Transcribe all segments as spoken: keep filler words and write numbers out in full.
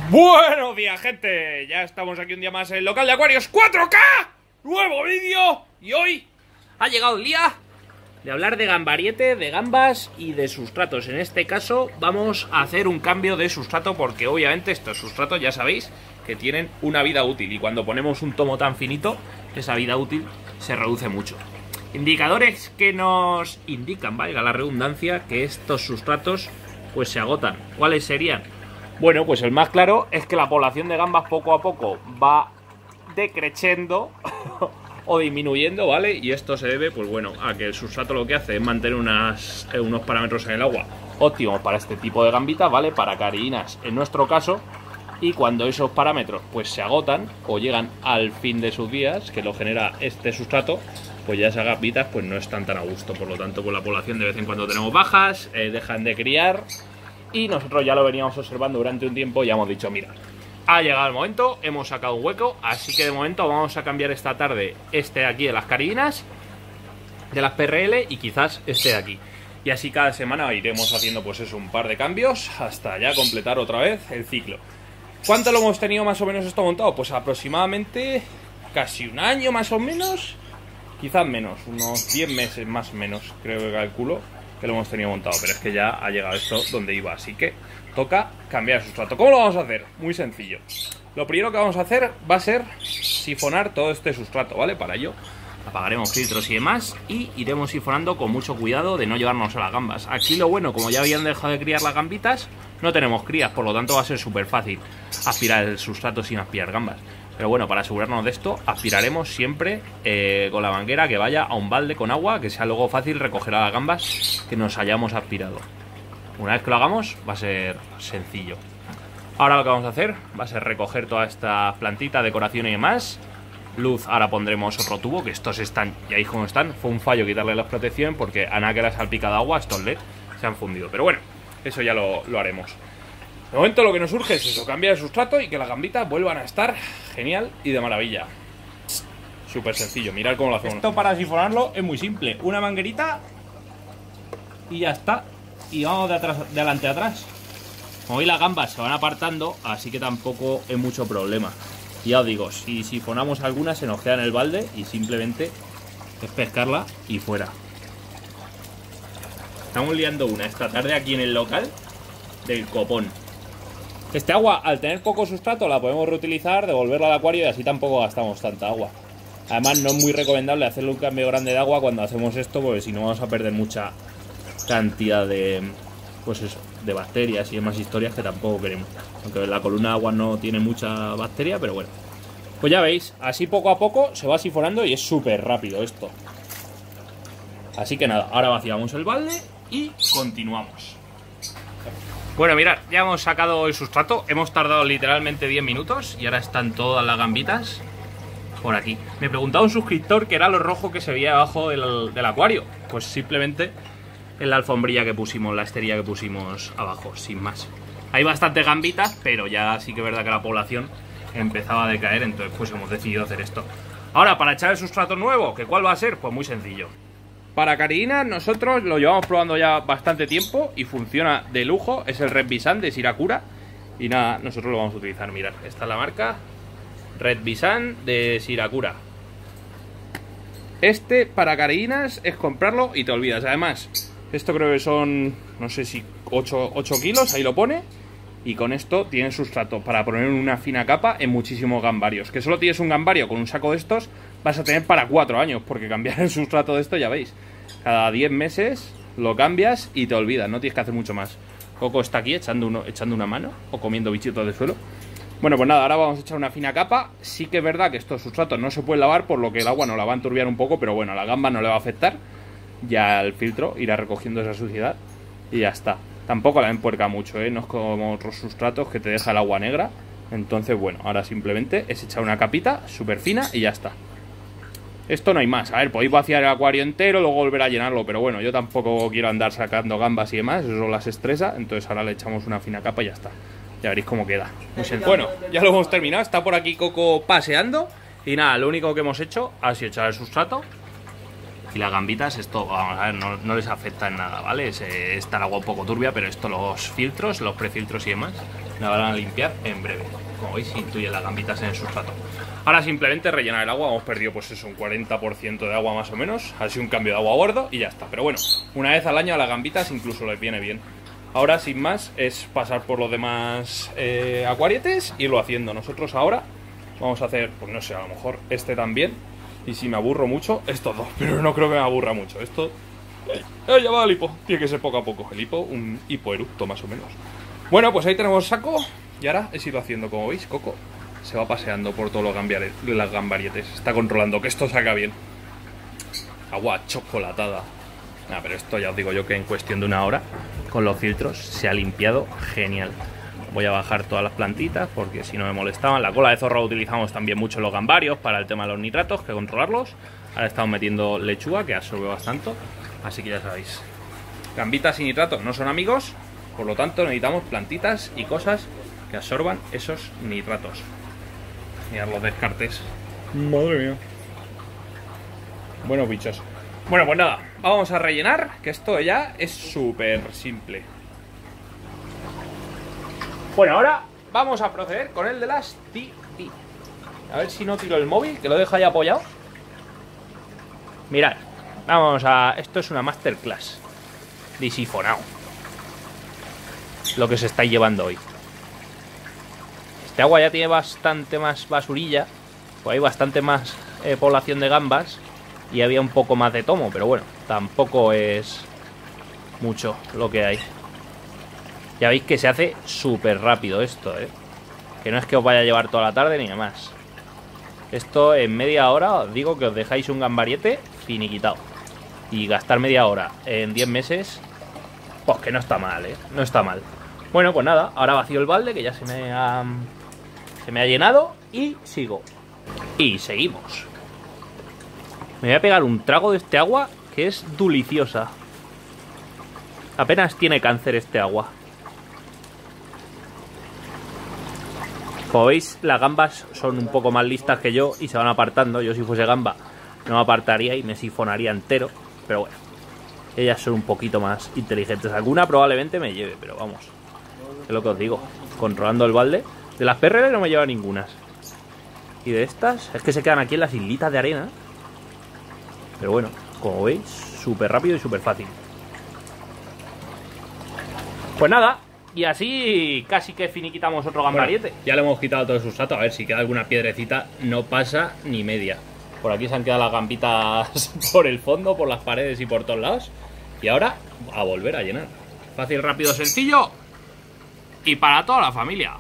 Buenos días, gente. Ya estamos aquí un día más en el local de acuarios cuatro K. Nuevo vídeo. Y hoy ha llegado el día de hablar de gambariete, de gambas y de sustratos. En este caso vamos a hacer un cambio de sustrato porque obviamente estos sustratos ya sabéis que tienen una vida útil. Y cuando ponemos un tomo tan finito, esa vida útil se reduce mucho. Indicadores que nos indican, valga la redundancia, que estos sustratos pues se agotan. ¿Cuáles serían? Bueno, pues el más claro es que la población de gambas poco a poco va decreciendo o disminuyendo, ¿vale? Y esto se debe, pues bueno, a que el sustrato lo que hace es mantener unas, eh, unos parámetros en el agua óptimos para este tipo de gambitas, ¿vale? Para caridinas, en nuestro caso. Y cuando esos parámetros pues se agotan o llegan al fin de sus días, que lo genera este sustrato, pues ya esas gambitas pues no están tan a gusto. Por lo tanto, con la población de vez en cuando tenemos bajas, eh, dejan de criar. Y nosotros ya lo veníamos observando durante un tiempo y ya hemos dicho, mira, ha llegado el momento, hemos sacado un hueco, así que de momento vamos a cambiar esta tarde este de aquí de las caridinas, de las P R L y quizás este de aquí. Y así cada semana iremos haciendo pues eso, un par de cambios hasta ya completar otra vez el ciclo. ¿Cuánto lo hemos tenido más o menos esto montado? Pues aproximadamente casi un año más o menos, quizás menos, unos diez meses más o menos, creo que calculo que lo hemos tenido montado, pero es que ya ha llegado esto donde iba, así que toca cambiar el sustrato. ¿Cómo lo vamos a hacer? Muy sencillo. Lo primero que vamos a hacer va a ser sifonar todo este sustrato, ¿vale? Para ello apagaremos filtros y demás y iremos sifonando con mucho cuidado de no llevarnos a las gambas. Aquí lo bueno, como ya habían dejado de criar las gambitas, no tenemos crías, por lo tanto va a ser súper fácil aspirar el sustrato sin aspirar gambas. Pero bueno, para asegurarnos de esto, aspiraremos siempre eh, con la manguera que vaya a un balde con agua, que sea luego fácil recoger a las gambas que nos hayamos aspirado. Una vez que lo hagamos, va a ser sencillo. Ahora lo que vamos a hacer va a ser recoger toda esta plantita, decoración y demás. Luz, ahora pondremos otro tubo, que estos están, ya veis cómo están. Fue un fallo quitarle la protección porque a nada que la salpica de agua, estos L E D se han fundido. Pero bueno, eso ya lo, lo haremos. De momento lo que nos urge es eso, cambiar el sustrato y que las gambitas vuelvan a estar genial y de maravilla. Súper sencillo, mirad cómo lo hacemos. Esto para sifonarlo es muy simple, una manguerita y ya está. Y vamos de, atrás, de adelante a atrás. Como veis las gambas se van apartando, así que tampoco es mucho problema. Y ya os digo, si sifonamos alguna se nos queda en el balde y simplemente es pescarla y fuera. Estamos liando una esta tarde aquí en el local del copón. Este agua, al tener poco sustrato, la podemos reutilizar, devolverla al acuario y así tampoco gastamos tanta agua. Además, no es muy recomendable hacerle un cambio grande de agua cuando hacemos esto, porque si no vamos a perder mucha cantidad de, pues eso, de bacterias y demás historias que tampoco queremos. Aunque la columna de agua no tiene mucha bacteria, pero bueno. Pues ya veis, así poco a poco se va sifonando y es súper rápido esto. Así que nada, ahora vaciamos el balde y continuamos. Bueno, mirad, ya hemos sacado el sustrato, hemos tardado literalmente diez minutos y ahora están todas las gambitas por aquí. Me preguntaba un suscriptor qué era lo rojo que se veía abajo del, del acuario. Pues simplemente en la alfombrilla que pusimos, la esterilla que pusimos abajo, sin más. Hay bastantes gambitas, pero ya sí que es verdad que la población empezaba a decaer, entonces pues hemos decidido hacer esto. Ahora, para echar el sustrato nuevo, ¿que cuál va a ser? Pues muy sencillo. Para caridinas nosotros lo llevamos probando ya bastante tiempo y funciona de lujo. Es el Red Visan de Sirakura. Y nada, nosotros lo vamos a utilizar. Mirad, esta es la marca Red Visan de Sirakura. Este para caridinas es comprarlo y te olvidas. Además, esto creo que son, no sé si ocho kilos, ahí lo pone. Y con esto tienes sustrato para poner una fina capa en muchísimos gambarios. Que solo tienes un gambario con un saco de estos, vas a tener para cuatro años, porque cambiar el sustrato de esto ya veis. Cada diez meses lo cambias y te olvidas, no tienes que hacer mucho más. Coco está aquí echando, uno, echando una mano o comiendo bichitos de suelo. Bueno, pues nada, ahora vamos a echar una fina capa. Sí que es verdad que estos sustratos no se pueden lavar, por lo que el agua nos la va a enturbiar un poco, pero bueno, a la gamba no le va a afectar. Ya el filtro irá recogiendo esa suciedad y ya está. Tampoco la empuerca mucho, ¿eh? No es como otros sustratos que te deja el agua negra. Entonces, bueno, ahora simplemente es echar una capita súper fina y ya está. Esto no hay más. A ver, podéis vaciar el acuario entero, luego volver a llenarlo, pero bueno, yo tampoco quiero andar sacando gambas y demás, eso las estresa, entonces ahora le echamos una fina capa y ya está. Ya veréis cómo queda. Muy sencillo. Bueno, ya lo hemos terminado, está por aquí Coco paseando y nada, lo único que hemos hecho ha sido echar el sustrato Y las gambitas, esto, vamos a ver, no, no les afecta en nada, ¿vale? Es, está el agua un poco turbia, pero esto, los filtros, los prefiltros y demás, la van a limpiar en breve. Como veis, incluyen las gambitas en el sustrato. Ahora simplemente rellenar el agua, hemos perdido pues eso, un cuarenta por ciento de agua más o menos. Ha sido un cambio de agua a bordo y ya está. Pero bueno, una vez al año a las gambitas incluso les viene bien. Ahora, sin más, es pasar por los demás eh, acuarietes e irlo haciendo. Nosotros ahora vamos a hacer, pues no sé, a lo mejor este también. Y si me aburro mucho, estos dos. Pero no creo que me aburra mucho. Esto... ¡Eh, ya va el hipo! Tiene que ser poco a poco. El hipo, un hipoeructo más o menos. Bueno, pues ahí tenemos saco. Y ahora es irlo haciendo, como veis, Coco se va paseando por todos los las gambarietes. Está controlando que esto salga bien. Agua chocolatada. Nah, pero esto ya os digo yo que en cuestión de una hora, con los filtros, se ha limpiado genial. Voy a bajar todas las plantitas porque si no me molestaban. La cola de zorro la utilizamos también mucho en los gambarios para el tema de los nitratos, que controlarlos. Ahora estamos metiendo lechuga, que absorbe bastante. Así que ya sabéis, gambitas y nitratos no son amigos. Por lo tanto necesitamos plantitas y cosas que absorban esos nitratos. Mirad los descartes. Madre mía. Buenos bichos. Bueno, pues nada, vamos a rellenar, que esto ya es súper simple. Bueno, ahora vamos a proceder con el de las T T. A ver si no tiro el móvil, que lo dejo ahí apoyado. Mirad, vamos a... Esto es una masterclass de sifonado. Lo que se está llevando hoy. Este agua ya tiene bastante más basurilla, pues hay bastante más eh, población de gambas y había un poco más de tomo, pero bueno, tampoco es mucho lo que hay. Ya veis que se hace súper rápido esto, ¿eh? Que no es que os vaya a llevar toda la tarde ni demás. Esto en media hora os digo que os dejáis un gambariete finiquitado. Y gastar media hora en diez meses, pues que no está mal, ¿eh? No está mal. Bueno, pues nada, ahora vacío el balde, que ya se me ha... Se me ha llenado y sigo. Y seguimos. Me voy a pegar un trago de este agua que es deliciosa. Apenas tiene cáncer este agua. Como veis, las gambas son un poco más listas que yo y se van apartando. Yo si fuese gamba no me apartaría y me sifonaría entero. Pero bueno, ellas son un poquito más inteligentes. Alguna probablemente me lleve, pero vamos, es lo que os digo. Controlando el balde. De las P R L no me lleva ninguna. Y de estas, es que se quedan aquí en las islitas de arena. Pero bueno, como veis, súper rápido y súper fácil. Pues nada, y así casi que finiquitamos otro gambariete. Bueno, ya le hemos quitado todo el sustrato. A ver si queda alguna piedrecita. No pasa ni media. Por aquí se han quedado las gambitas por el fondo, por las paredes y por todos lados. Y ahora a volver a llenar. Fácil, rápido, sencillo. Y para toda la familia.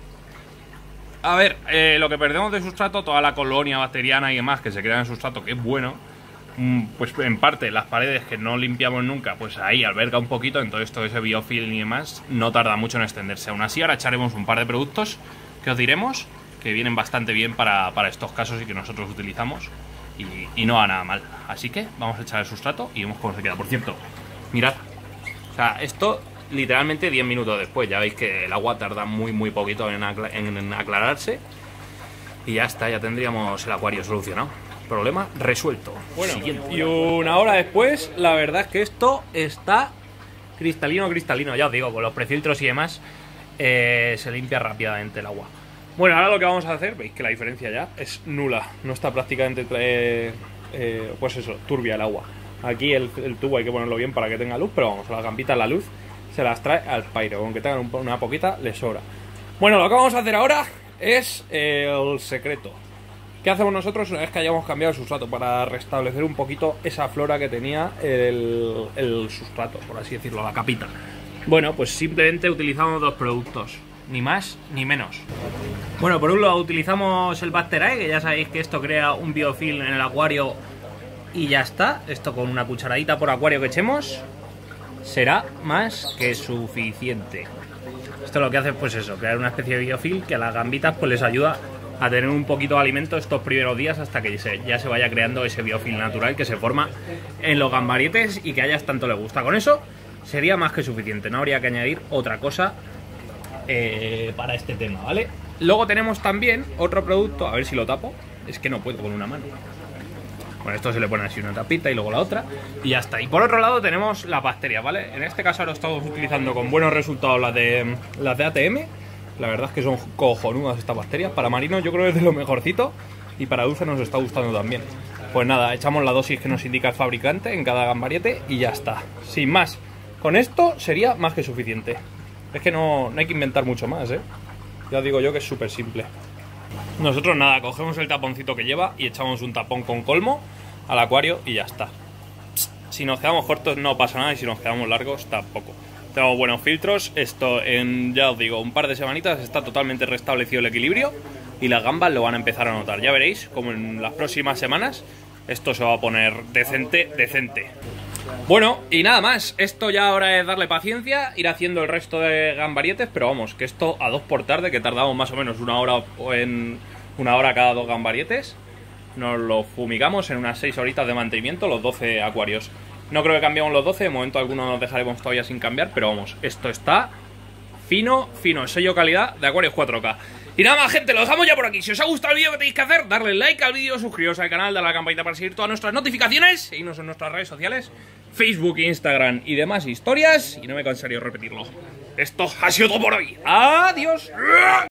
A ver, eh, lo que perdemos de sustrato, toda la colonia bacteriana y demás que se crea en el sustrato, que es bueno, pues en parte las paredes que no limpiamos nunca, pues ahí alberga un poquito, entonces todo ese biofilm y demás no tarda mucho en extenderse. Aún así, ahora echaremos un par de productos que os diremos que vienen bastante bien para, para estos casos y que nosotros utilizamos y, y no va nada mal. Así que vamos a echar el sustrato y vemos cómo se queda. Por cierto, mirad, o sea, esto... Literalmente diez minutos después, ya veis que el agua tarda muy muy poquito en, acla en aclararse. Y ya está, ya tendríamos el acuario solucionado. Problema resuelto. Bueno, siguiente. Y una hora después, la verdad es que esto está cristalino, cristalino. Ya os digo, con los prefiltros y demás eh, se limpia rápidamente el agua. Bueno, ahora lo que vamos a hacer, veis que la diferencia ya es nula. No está prácticamente, eh, eh, pues eso, turbia el agua. Aquí el, el tubo hay que ponerlo bien para que tenga luz, pero vamos, a las gambitas la luz se las trae al pairo, aunque tengan un, una poquita les sobra. Bueno, lo que vamos a hacer ahora es eh, el secreto. ¿Qué hacemos nosotros una vez que hayamos cambiado el sustrato? Para restablecer un poquito esa flora que tenía el, el sustrato, por así decirlo, la capita. Bueno, pues simplemente utilizamos dos productos, ni más ni menos. Bueno, por un lado utilizamos el Bacterae, que ya sabéis que esto crea un biofilm en el acuario y ya está. Esto con una cucharadita por acuario que echemos será más que suficiente. Esto lo que hace, pues eso, crear una especie de biofilm que a las gambitas pues les ayuda a tener un poquito de alimento estos primeros días hasta que se, ya se vaya creando ese biofilm natural que se forma en los gambarietes y que a ellas tanto les gusta. Con eso sería más que suficiente, no habría que añadir otra cosa eh, para este tema, ¿vale? Luego tenemos también otro producto, a ver si lo tapo, es que no puedo con una mano. Bueno, esto se le pone así una tapita y luego la otra y ya está. Y por otro lado tenemos las bacterias, ¿vale? En este caso ahora estamos utilizando con buenos resultados las de, las de A T M. La verdad es que son cojonudas estas bacterias. Para marinos yo creo que es de lo mejorcito y para dulce nos está gustando también. Pues nada, echamos la dosis que nos indica el fabricante en cada gambariete y ya está. Sin más, con esto sería más que suficiente. Es que no, no hay que inventar mucho más, ¿eh? Ya digo yo que es súper simple. Nosotros nada, cogemos el taponcito que lleva y echamos un tapón con colmo al acuario y ya está. Si nos quedamos cortos no pasa nada y si nos quedamos largos tampoco. Tenemos buenos filtros, esto en, ya os digo, un par de semanitas está totalmente restablecido el equilibrio y las gambas lo van a empezar a notar. Ya veréis como en las próximas semanas esto se va a poner decente, decente. Bueno, y nada más, esto ya ahora es darle paciencia, ir haciendo el resto de gambarietes, pero vamos, que esto a dos por tarde, que tardamos más o menos una hora o en una hora cada dos gambarietes, nos lo fumigamos en unas seis horitas de mantenimiento, los doce acuarios. No creo que cambiemos los doce, de momento algunos nos dejaremos todavía sin cambiar, pero vamos, esto está fino, fino, sello calidad de Aquarius cuatro K. Y nada más, gente, lo dejamos ya por aquí. Si os ha gustado el vídeo, ¿qué tenéis que hacer? Darle like al vídeo, suscribiros al canal, darle a la campanita para seguir todas nuestras notificaciones, seguirnos en nuestras redes sociales, Facebook, Instagram y demás historias. Y no me cansaría de repetirlo. Esto ha sido todo por hoy. ¡Adiós!